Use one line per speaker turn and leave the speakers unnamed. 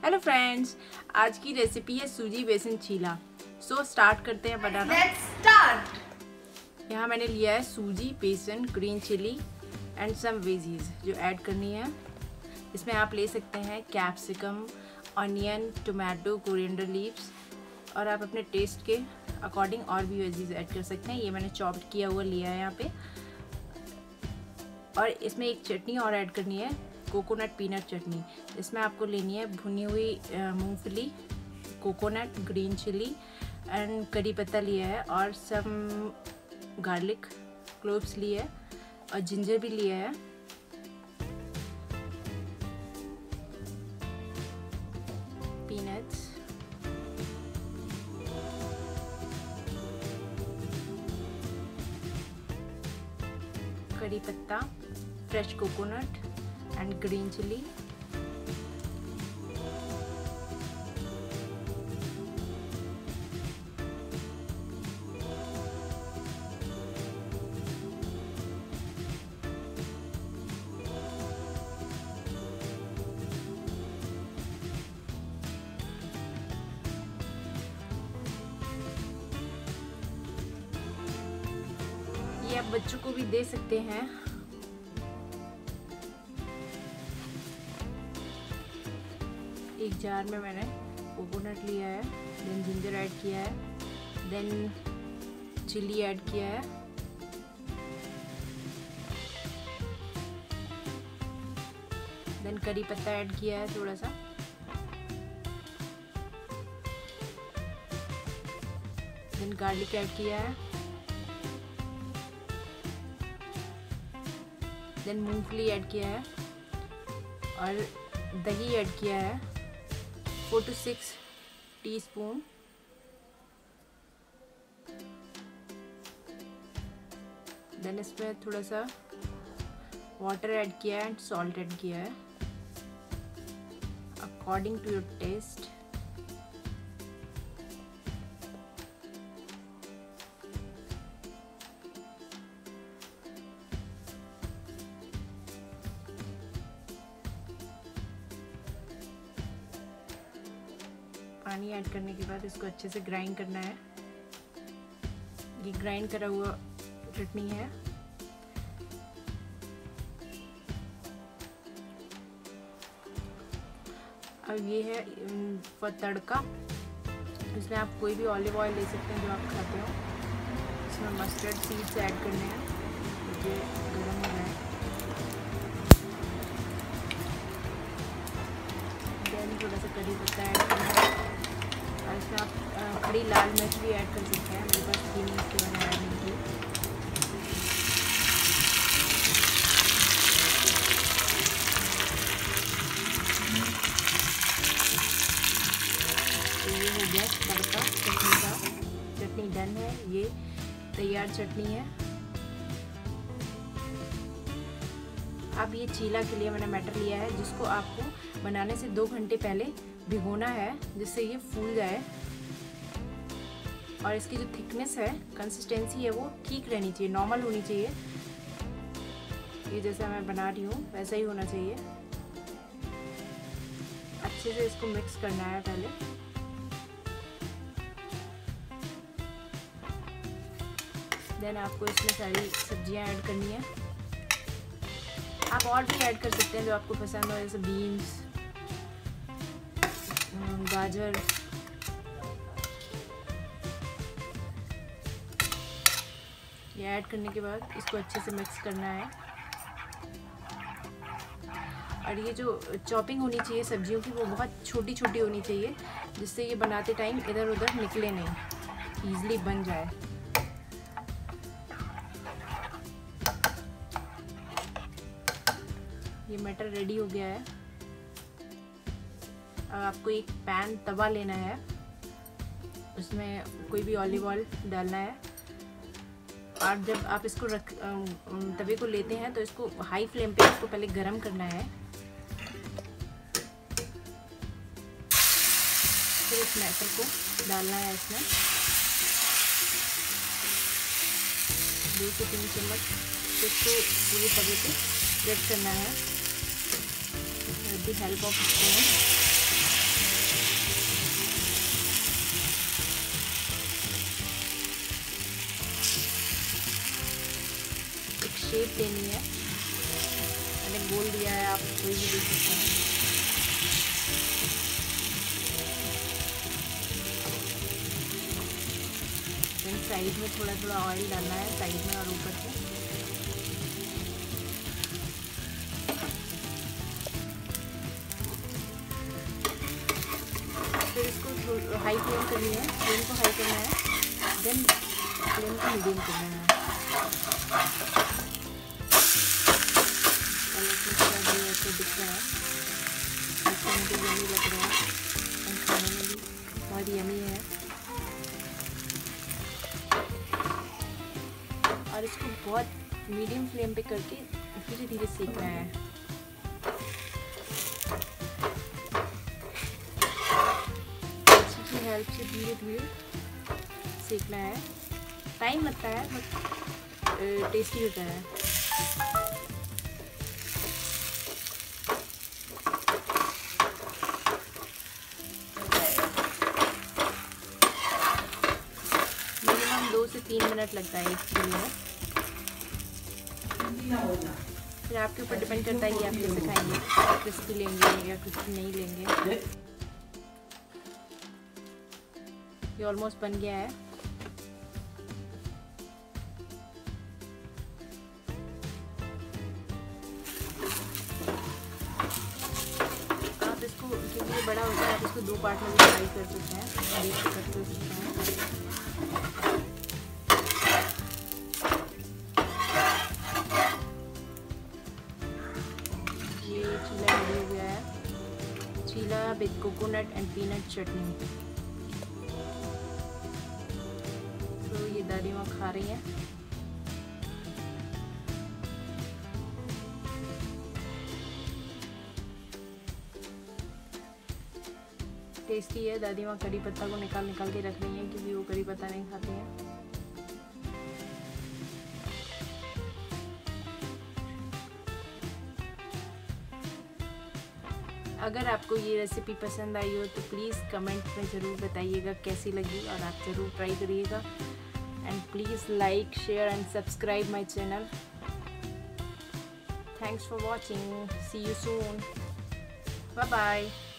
Hello friends, आज की recipe है सूजी बेसन चीला। सो स्टार्ट करते हैं बनाना।
Let's start.
यहाँ मैंने लिया है सूजी, बेसन, green chili and some veggies जो ऐड करनी है। इसमें आप ले सकते हैं capsicum, onion, tomato, coriander leaves और आप अपने टेस्ट के अकॉर्डिंग और भी वेजीज ऐड कर सकते हैं। ये मैंने चॉप्ड किया हुआ लिया है यहाँ पे। और इसमें एक चटनी और ऐड करनी है, कोकोनट पीनट चटनी। इसमें आपको लेनी है भुनी हुई मूंगफली, कोकोनट, ग्रीन चिली एंड करी पत्ता लिया है और सम गार्लिक क्लोव्स लिए है और जिंजर भी लिया है। पीनट्स, करी पत्ता, fresh coconut and green chili, ये आप बच्चों को भी दे सकते हैं। एक जार में मैंने कोकोनट लिया है, देन जिंजर ऐड किया है, देन चिली ऐड किया है, देन करी पत्ता ऐड किया है थोड़ा सा, देन गार्लिक ऐड किया है, देन मूंगफली ऐड किया है और दही ऐड किया है 4 to 6 टीस्पून। देन इसमें थोड़ा सा वाटर ऐड किया है एंड सॉल्ट ऐड किया है अकॉर्डिंग टू योर टेस्ट। पानी ऐड करने के बाद इसको अच्छे से ग्राइंड करना है। ये ग्राइंड करा हुआ चटनी है। अब ये है फॉर तड़का। इसमें आप कोई भी ऑलिव ऑयल ले सकते हैं जो आप खाते हो। इसमें मस्टर्ड सीड्स ऐड करने हैं, ये गर्म हो रहा है। देन थोड़ा सा करी पत्ता ऐड करना है और इसमें आप खड़ी लाल मिर्च भी ऐड कर सकते हैं। मेरे पास 3 मिनट के मैंने ऐड नहीं की। तो ये हो गया तड़का चटनी का। चटनी डन है, ये तैयार चटनी है। अब ये चीला के लिए मैंने मटर लिया है, जिसको आपको बनाने से 2 घंटे पहले भिगोना है, जिससे ये फूल जाए। और इसकी जो थिकनेस है, कंसिस्टेंसी है, वो ठीक रहनी चाहिए, नॉर्मल होनी चाहिए। ये जैसा मैं बना रही हूँ वैसा ही होना चाहिए। अच्छे से इसको मिक्स करना है पहले। देन आपको इसमें सारी सब्जियां ऐड करनी है। आप और भी ऐड कर सकते हैं जो आपको पसंद हो, जैसे बीन्स, गाजर, ये ऐड करने के बाद इसको अच्छे से मिक्स करना है। और ये जो चॉपिंग होनी चाहिए सब्जियों की, वो बहुत छोटी छोटी होनी चाहिए, जिससे ये बनाते टाइम इधर उधर निकले नहीं, ईजिली बन जाए। ये मटर रेडी हो गया है। अब आपको एक पैन तवा लेना है, उसमें कोई भी ऑलिव ऑयल डालना है। और जब आप इसको तवे को लेते हैं तो इसको हाई फ्लेम पे इसको पहले गरम करना है। फिर इस मटर को डालना है इसमें 2 से 3 चम्मच। इसको पूरे तवे पे स्प्रेड करना है with the help of spoon। Shape देनी है, मैंने गोल दिया है, आप कोई भी दे सकते हैं। साइड में थोड़ा थोड़ा ऑयल डालना है, साइड में और ऊपर से। फिर इसको हाई फ्लेम करनी है, फ्लेम को हाई करना है, देन फ्लेम को मीडियम करना है। ऐसे दिख रहा है, देखने में तो यमी लग रहा है और खाने में भी बहुत यमी है। और इसको बहुत मीडियम फ्लेम पे करके धीरे धीरे सेकना है। इसकी हेल्प से धीरे धीरे सेकना है, टाइम लगता है बट टेस्टी होता है। मिनिमम 2 से 3 मिनट लगता है इसके लिए। फिर आपके ऊपर डिपेंड करता है कि आप कैसे खाएंगे, क्रिस्पी लेंगे या क्रिस्पी नहीं लेंगे। ये ऑलमोस्ट बन गया है। आप इसको क्योंकि ये बड़ा होता है, आप इसको 2 पार्ट में भी फ्राई कर सकते हैं, कर सकते हैं। चीला रेडी हो गया है, cheela with coconut and peanut chutney. तो ये दादी माँ खा रही हैं। टेस्टी है। दादी माँ करी पत्ता को निकाल के रख रही हैं क्योंकि वो करी पत्ता नहीं खाते हैं। अगर आपको ये रेसिपी पसंद आई हो तो प्लीज़ कमेंट में ज़रूर बताइएगा कैसी लगी, और आप ज़रूर ट्राई करिएगा। And please like, share and subscribe my channel. Thanks for watching, see you soon, bye bye.